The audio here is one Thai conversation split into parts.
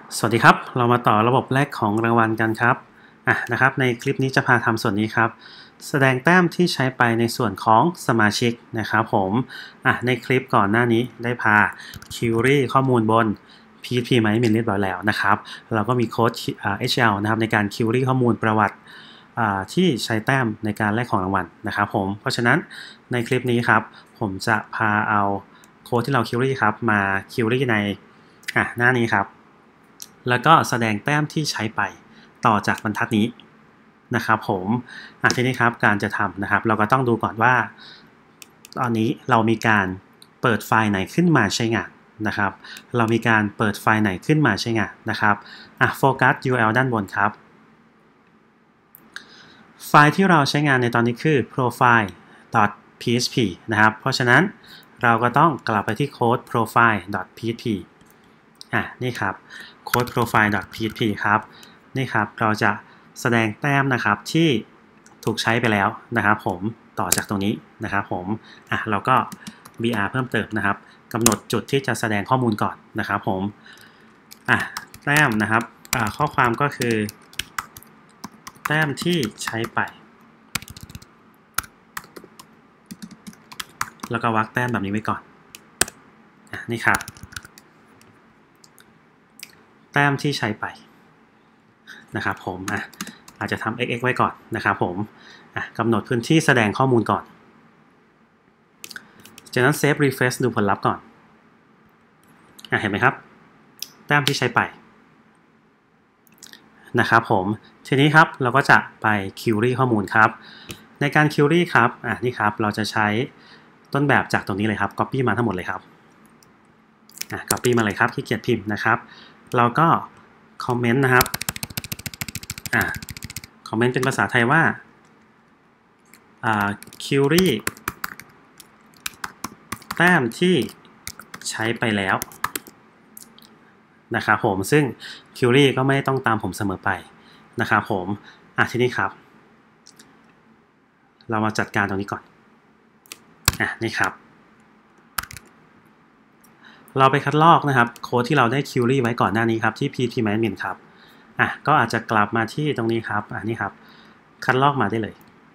สวัสดีครับเรามาต่อระบบแรกของรางวัลกันครับนะครับในคลิปนี้จะพาทำส่วนนี้ครับแสดงแต้มที่ใช้ไปในส่วนของสมาชิกนะครับผมในคลิปก่อนหน้านี้ได้พา query ข้อมูลบน PHP มาให้มินเรียบร้อยแล้วนะครับเราก็มีโค้ด HL นะครับในการ query ข้อมูลประวัติที่ใช้แต้มในการแลกของรางวัลนะครับผมเพราะฉะนั้นในคลิปนี้ครับผมจะพาเอาโค้ดที่เรา query ครับมา query ในหน้านี้ครับแล้วก็แสดงแต้มที่ใช้ไปต่อจากบรรทัดนี้นะครับผมทีนี้ครับการจะทำนะครับเราก็ต้องดูก่อนว่าตอนนี้เรามีการเปิดไฟล์ไหนขึ้นมาใช้งานนะครับเรามีการเปิดไฟล์ไหนขึ้นมาใช้งานนะครับโฟกัส URL ด้านบนครับไฟล์ที่เราใช้งานในตอนนี้คือ profile.php นะครับเพราะฉะนั้นเราก็ต้องกลับไปที่โค้ด profile.php นี่ครับโค้ด profile.php ครับนี่ครับเราจะแสดงแต้มนะครับที่ถูกใช้ไปแล้วนะครับผมต่อจากตรงนี้นะครับผมเราก็ br เพิ่มเติมนะครับกำหนดจุดที่จะแสดงข้อมูลก่อนนะครับผมแต้มนะครับข้อความก็คือแต้มที่ใช้ไปแล้วก็วรรคแต้มแบบนี้ไว้ก่อนนี่ครับแต้มที่ใช้ไปนะครับผมอาจจะทำ xx ไว้ก่อนนะครับผมกำหนดพื้นที่แสดงข้อมูลก่อนจากนั้น save refresh ดูผลลัพธ์ก่อนเห็นไหมครับแต้มที่ใช้ไปนะครับผมทีนี้ครับเราก็จะไป query ข้อมูลครับในการ query ครับนี่ครับเราจะใช้ต้นแบบจากตรงนี้เลยครับ copy มาทั้งหมดเลยครับcopy มาเลยครับขี้เกียจพิมพ์นะครับเราก็ comment นะครับคอมเมนต์เป็นภาษาไทยว่าquery แต้มที่ใช้ไปแล้วนะครับผมซึ่ง query ก็ไม่ต้องตามผมเสมอไปนะครับผมทีนี้ครับเรามาจัดการตรงนี้ก่อนนี่ครับเราไปคัดลอกนะครับโค้ดที่เราได้ query ไว้ก่อนหน้านี้ครับที่ php-admin ครับก็อาจจะกลับมาที่ตรงนี้ครับนี่ครับคัดลอกมาได้เลย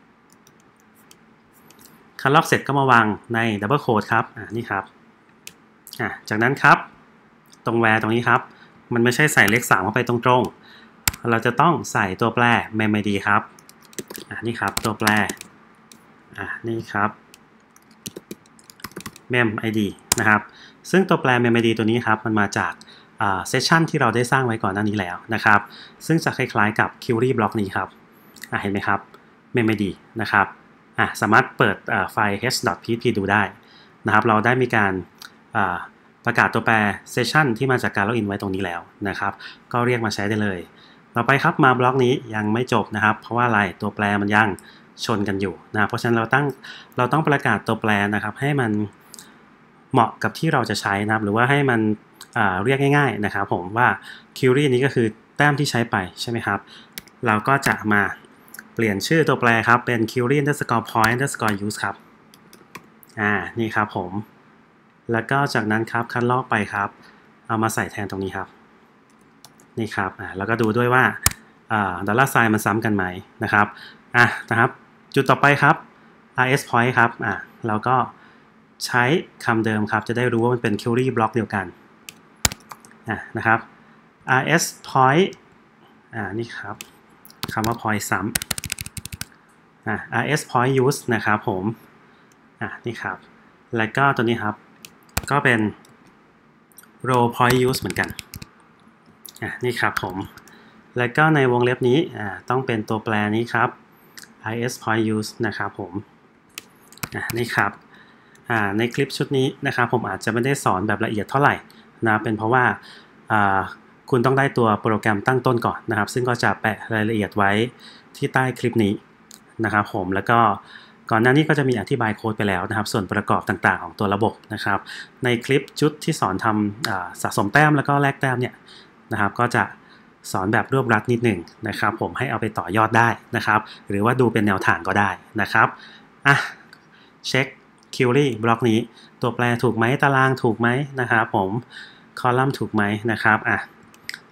คัดลอกเสร็จก็มาวางใน double quote ครับนี่ครับจากนั้นครับตรง where ตรงนี้ครับมันไม่ใช่ใส่เลข3เข้าไปตรงๆเราจะต้องใส่ตัวแปร mem_id ครับนี่ครับตัวแปรนี่ครับ mem_id นะครับซึ่งตัวแปร mem_id ตัวนี้ครับมันมาจากเซสชันที่เราได้สร้างไว้ก่อนหน้านี้แล้วนะครับซึ่งจะคล้ายๆกับ query block นี้ครับเห็นไหมครับ mem_id นะครับสามารถเปิดไฟล์ h.php ดูได้นะครับเราได้มีการประกาศตัวแปรเซสชันที่มาจากการล็อกอินไว้ตรงนี้แล้วนะครับก็เรียกมาใช้ได้เลยต่อไปครับมาบล็อกนี้ยังไม่จบนะครับเพราะว่าอะไรตัวแปรมันยังชนกันอยู่นะเพราะฉะนั้นเราต้องประกาศตัวแปรนะครับให้มันเหมาะกับที่เราจะใช้นะครับหรือว่าให้มันเรียกง่ายๆนะครับผมว่า query นี้ก็คือแต้มที่ใช้ไปใช่ไหมครับเราก็จะมาเปลี่ยนชื่อตัวแปรครับเป็น query underscore point underscore use ครับนี่ครับผมแล้วก็จากนั้นครับคัดลอกไปครับเอามาใส่แทนตรงนี้ครับนี่ครับแล้วก็ดูด้วยว่า$sign มันซ้ำกันไหมนะครับนะครับจุดต่อไปครับ rs point ครับเราก็ใช้คำเดิมครับจะได้รู้ว่ามันเป็น query block เดียวกันนะครับ rs point นี่ครับคำว่า point ซ้ำrs point use นะครับผมนี่ครับแล้วก็ตัวนี้ครับก็เป็น row point use เหมือนกันนี่ครับผมแล้วก็ในวงเล็บนี้ต้องเป็นตัวแปรนี้ครับ is point use นะครับผมนี่ครับในคลิปชุดนี้นะครับผมอาจจะไม่ได้สอนแบบละเอียดเท่าไหร่นะเป็นเพราะว่าคุณต้องได้ตัวโปรแกรมตั้งต้นก่อนนะครับซึ่งก็จะแปะรายละเอียดไว้ที่ใต้คลิปนี้นะครับผมแล้วก็ก่อนหน้านี้ก็จะมีอธิบายโค้ดไปแล้วนะครับส่วนประกอบต่างๆของตัวระบบนะครับในคลิปชุดที่สอนทำสะสมแต้มแล้วก็แลกแต้มเนี่ยนะครับก็จะสอนแบบรวบรัดนิดหนึ่งนะครับผมให้เอาไปต่อยอดได้นะครับหรือว่าดูเป็นแนวทางก็ได้นะครับเช็ค query บล็อกนี้ตัวแปรถูกไหมตารางถูกไหมนะครับผมคอลัมน์ถูกไหมนะครับ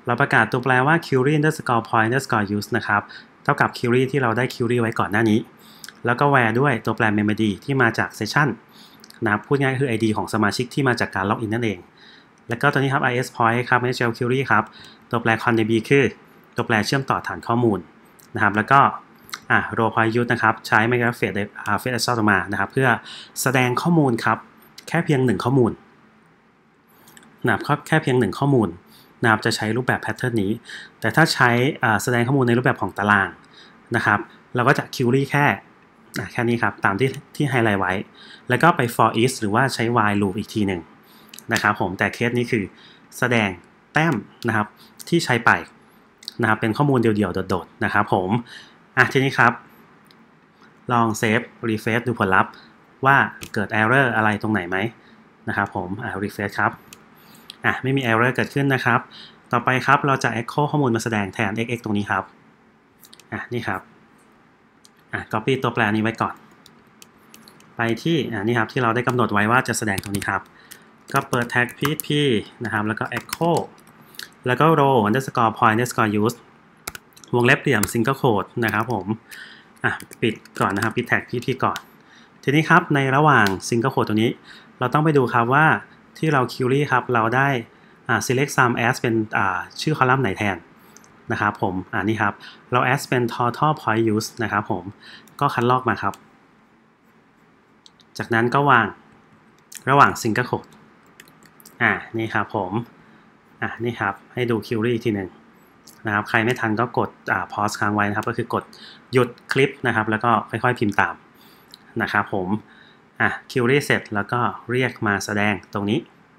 เราประกาศตัวแปรว่า query underscore point underscore use นะครับเท่ากับ query ที่เราได้ query ไว้ก่อนหน้านี้แล้วก็ where ด้วยตัวแปร memid ที่มาจาก session นะครับพูดง่ายคือ ID ของสมาชิกที่มาจากการล็อกอินนั่นเองแล้วก็ตัวนี้ครับ is point ครับ SQL query ครับตัวแปร conDB คือตัวแปรเชื่อมต่อฐานข้อมูลนะครับแล้วก็row point use นะครับใช้ Microsoft Fetch Assert มานะครับเพื่อแสดงข้อมูลครับแค่เพียง1ข้อมูลนะครับแค่เพียง1ข้อมูลนะครับจะใช้รูปแบบ pattern นี้แต่ถ้าใช้แสดงข้อมูลในรูปแบบของตารางนะครับเราก็จะ query แค่นี้ครับตามที่ไฮไลท์ไว้แล้วก็ไป for each หรือว่าใช้ while loop อีกทีหนึ่งนะครับผมแต่เคสนี้คือแสดงแต้มนะครับที่ใช้ไปนะครับเป็นข้อมูลเดี่ยวๆโดดๆนะครับผมทีนี้ครับลองเซฟ refresh ดูผลลัพธ์ว่าเกิด error อะไรตรงไหนไหมนะครับผมrefresh ครับไม่มี error เกิดขึ้นนะครับต่อไปครับเราจะ echo ข้อมูลมาแสดงแทน xx ตรงนี้ครับนี่ครับcopy ตัวแปรนี้ไว้ก่อนไปที่นี่ครับที่เราได้กำหนดไว้ว่าจะแสดงตรงนี้ครับก็เปิด tag php นะครับแล้วก็ echo แล้วก็ row underscore point underscore use วงเล็บเหลี่ยม single quote นะครับผมปิดก่อนนะครับปิด tag php ก่อนทีนี้ครับในระหว่าง single quote ตัวนี้เราต้องไปดูครับว่าที่เรา query ครับเราได้select sum as เป็นชื่อคอลัมน์ไหนแทนนะครับผมนี่ครับเรา as เป็น total point use นะครับผมก็คัดลอกมาครับจากนั้นก็วางระหว่าง single quote นี่ครับผมนี่ครับให้ดู query ทีหนึ่งนะครับใครไม่ทันก็กดpause ค้างไว้นะครับก็คือกดหยุดคลิปนะครับแล้วก็ค่อยๆพิมพ์ตามนะครับผมquery เสร็จแล้วก็เรียกมาแสดงตรงนี้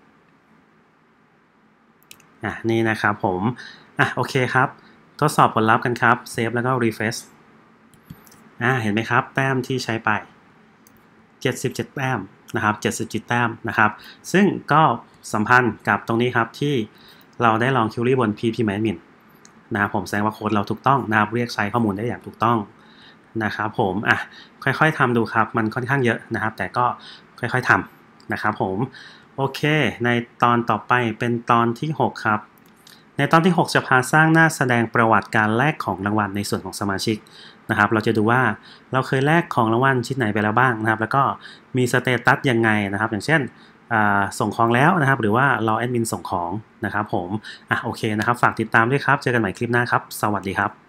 นี่นะครับผมโอเคครับทดสอบผลลัพธ์กันครับเซฟแล้วก็ refresh เห็นไหมครับแต้มที่ใช้ไป77แต้มนะครับ77แต้มนะครับซึ่งก็สัมพันธ์กับตรงนี้ครับที่เราได้ลอง query บน ppadmin นะครับผมแสดงว่าโค้ดเราถูกต้องนะครับเรียกใช้ข้อมูลได้อย่างถูกต้องนะครับผมค่อยๆทำดูครับมันค่อนข้างเยอะนะครับแต่ก็ค่อยๆทำนะครับผมโอเคในตอนต่อไปเป็นตอนที่6ครับในตอนที่6จะพาสร้างหน้าแสดงประวัติการแลกของรางวัลในส่วนของสมาชิกนะครับเราจะดูว่าเราเคยแลกของรางวัลชิ้นไหนไปแล้วบ้างนะครับแล้วก็มีสเตตัสยังไงนะครับอย่างเช่นส่งของแล้วนะครับหรือว่ารอแอดมินส่งของนะครับผมโอเคนะครับฝากติดตามด้วยครับเจอกันใหม่คลิปหน้าครับสวัสดีครับ